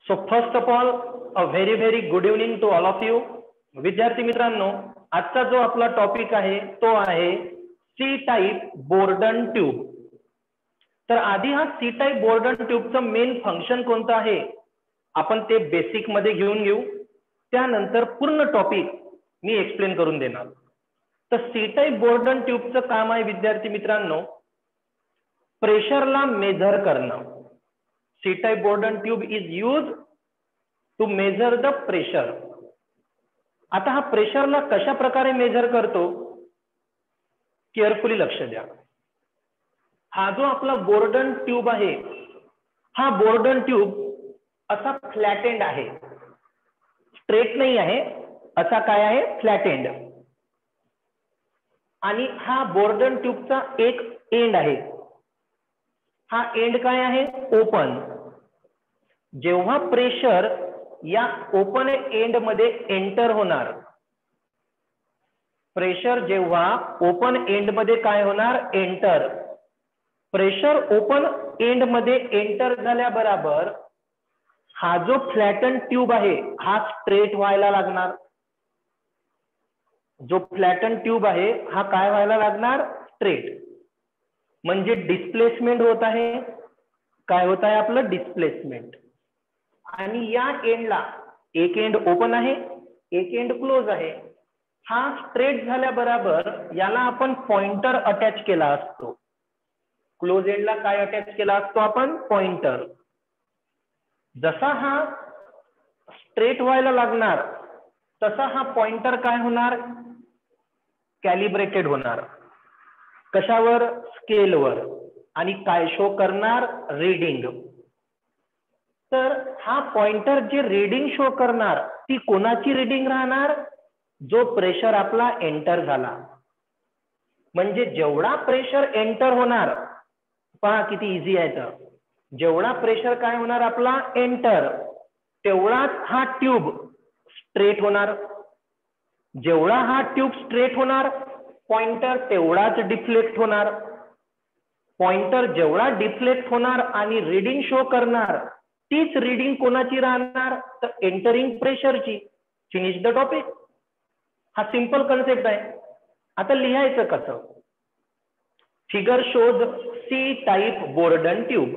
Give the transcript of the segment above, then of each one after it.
So first of all a very good evening to all of you. विद्यार्थी मित्रांनो, आजचा जो आपला टॉपिक आहे तो आहे सी टाईप बोर्डन ट्यूब. तर आधी हा सी टाईप बोर्डन ट्यूबचं मेन फंक्शन कोणतं आहे आपण ते बेसिक मध्ये घेऊन घेऊ. त्यानंतर पूर्ण टॉपिक मी एक्सप्लेन करून देणार. तर सी टाईप बोर्डन ट्यूबचं काम आहे विद्यार्थी मित्रांनो प्रेशरला मेजर करणं. C type Bourdon tube is use to measure the pressure. आता हा प्रेशरला कशा प्रकारे मेजर करतो केअरफुली लक्ष द्या. हा जो आपला बोर्डन ट्यूब आहे हा बोर्डन ट्यूब असा फ्लॅट एंड आहे, स्ट्रेट नाही आहे, असा काय आहे फ्लॅट एंड. आणि हा बोर्डन ट्यूबचा एक एंड आहे. हा एंड काय आहे ओपन. जेव्हा प्रेशर या ओपन एंड मध्ये एंटर होणार, प्रेशर जेव्हा ओपन एंड मध्ये काय होणार एंटर, प्रेशर ओपन एंड मध्ये एंटर झाल्याबरोबर हा जो फ्लॅटन ट्यूब आहे हा स्ट्रेट व्हायला लागणार. जो फ्लॅटन ट्यूब आहे हा काय व्हायला लागणार स्ट्रेट. म्हणजे डिस्प्लेसमेंट होत आहे. काय होत आहे आपलं डिस्प्लेसमेंट. आणि या एंडला एक एंड ओपन आहे एक एंड क्लोज आहे. हा स्ट्रेट झाल्याबरोबर याला आपण पॉइंटर अटॅच केला असतो. क्लोज एंडला काय अटॅच केला असतो आपण पॉइंटर. जसा हा स्ट्रेट व्हायला लागणार तसा हा पॉइंटर काय होणार कॅलिब्रेटेड होणार. कशावर स्केलवर. आणि काय शो करणार रीडिंग. तर हा पॉइंटर जे रीडिंग शो करणार ती कोणाची रीडिंग राहणार जो प्रेशर आपला एंटर झाला. म्हणजे जेवढा प्रेशर एंटर होणार पहा किती इझी आहे. तर जेवढा प्रेशर काय होणार आपला एंटर तेवढाच हा ट्यूब स्ट्रेट होणार. जेवढा हा ट्यूब स्ट्रेट होणार पॉइंटर तेवढाच डिफ्लेक्ट होणार. पॉइंटर जेवढा डिफ्लेक्ट होणार आणि रीडिंग शो करणार तीच रीडिंग कोणाची राहणार तर एंटरिंग प्रेशरची. Finish the topic. हा सिंपल कन्सेप्ट आहे. आता लिहायचं कसं. Figure shows C type Bourdon tube.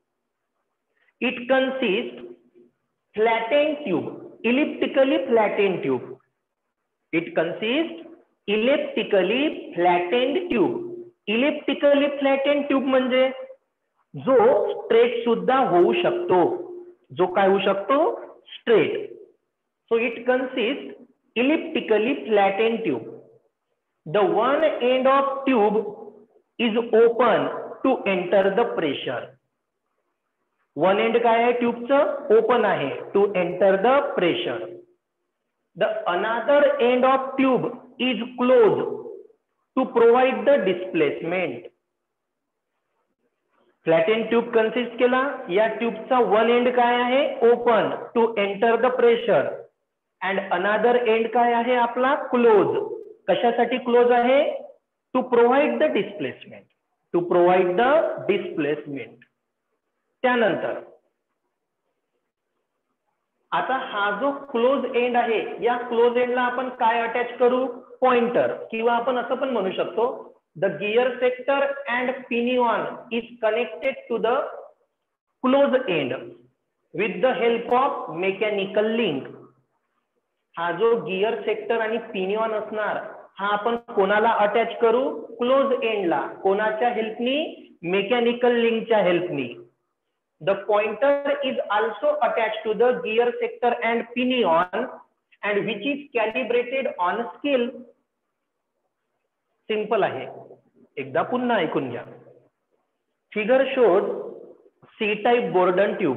It consist flatten tube, elliptically flatten tube. It consist elliptically flatten tube. Elliptically flatten tube म्हणजे जो स्ट्रेट सुद्धा होऊ शकतो. जो काय होऊ शकतो straight. So it consist elliptically flatten tube. The one end of tube is open to enter the pressure. One end काय आहे ट्यूबचं ओपन आहे to enter the pressure. The another end of tube is close to provide the displacement. Flatten tube consist केला. या ट्यूबचा one end काय आहे open to enter the pressure and another end काय आहे आपला क्लोज. कशासाठी क्लोज आहे to provide the displacement. To provide the displacement. त्यानंतर आता हा जो क्लोज एंड आहे या क्लोज एंडला आपण काय अटॅच करू पॉइंटर. किंवा आपण असं पण म्हणू शकतो the gear sector and pinion is connected to the close end with the help of mechanical link. हा जो गियर सेक्टर आणि पिनियन असणार हा आपण कोणाला अटॅच करू क्लोज एंडला. कोणाच्या हेल्पनी मेकॅनिकल लिंकच्या हेल्पनी. The pointer is also attached to the gear sector and pinion and which is calibrated on scale. Simple आहे. एकदा पुन्हा ऐकून घ्या. Figure shows C type Bourdon tube.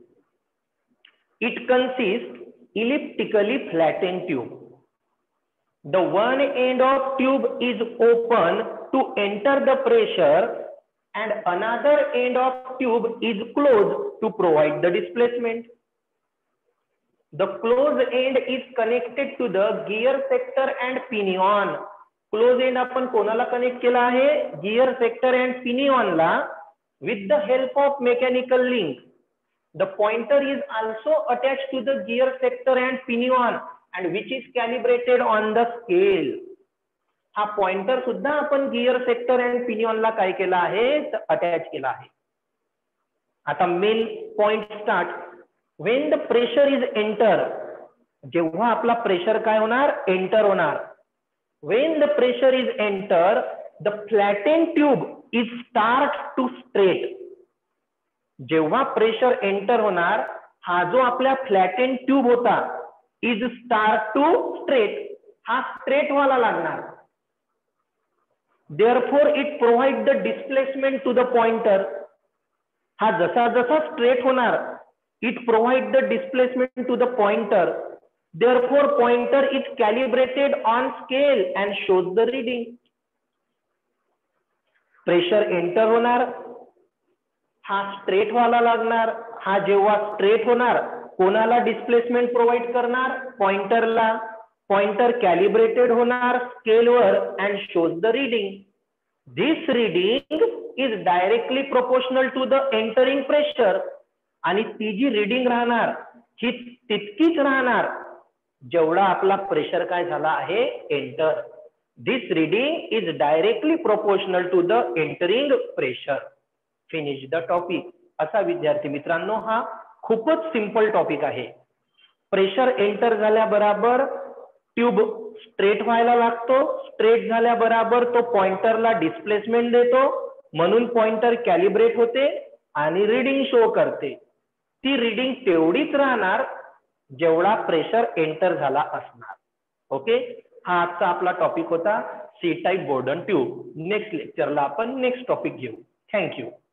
It consist elliptically flatten tube. The one end of tube is open to enter the pressure and another end of tube is closed to provide the displacement. The closed end is connected to the gear sector and pinion. Close end आपण कोणाला connect केला आहे gear sector and पिनियनला with the help of mechanical link. The pointer is also attached to the gear sector and pinion and which is calibrated on the scale. हा pointer सुद्धा आपण gear sector and पिनियनला काय केला आहे attach केला आहे. आता main point start. When the pressure is enter, जेव्हा आपला प्रेशर काय होणार एंटर होणार. When the pressure is enter the flatten tube is start to straight. जेव्हा प्रेशर एंटर होणार हा जो आपल्या फ्लॅटेन ट्यूब होता इज स्टार्ट टू स्ट्रेट, हा स्ट्रेट व्हायला लागणार. Therefore it provides the displacement to the pointer. हा जसा जसा स्ट्रेट होणार it provides the displacement to the pointer. Therefore pointer is calibrated on scale and shows the reading. Pressure enter होणार हा straight व्हायला लागणार. हा जेव्हा स्ट्रेट होणार कोणाला डिस्प्लेसमेंट प्रोव्हाइड करणार पॉइंटरला. पॉइंटर कॅलिब्रेटेड होणार स्केलवर and shows the reading. This reading is directly proportional to the entering pressure. आणि ती जी रीडिंग राहणार ही तितकीच राहणार जेवढा आपला प्रेशर काय झाला आहे enter. This reading is directly proportional to the entering pressure. Finish the topic. असा विद्यार्थी मित्रांनो हा खूपच सिंपल टॉपिक आहे. प्रेशर एंटर झाल्याबरोबर ट्यूब स्ट्रेट व्हायला लागतो. स्ट्रेट झाल्याबरोबर तो पॉइंटरला डिस्प्लेसमेंट देतो म्हणून पॉइंटर कॅलिब्रेट होते आणि रीडिंग शो करते. ती रीडिंग तेवढीच राहणार जेवढा प्रेशर एंटर झाला असणार. ओके, हा आजचा आपला टॉपिक होता C type Bourdon tube. Next लेक्चरला आपण नेक्स्ट टॉपिक घेऊ. थँक्यू.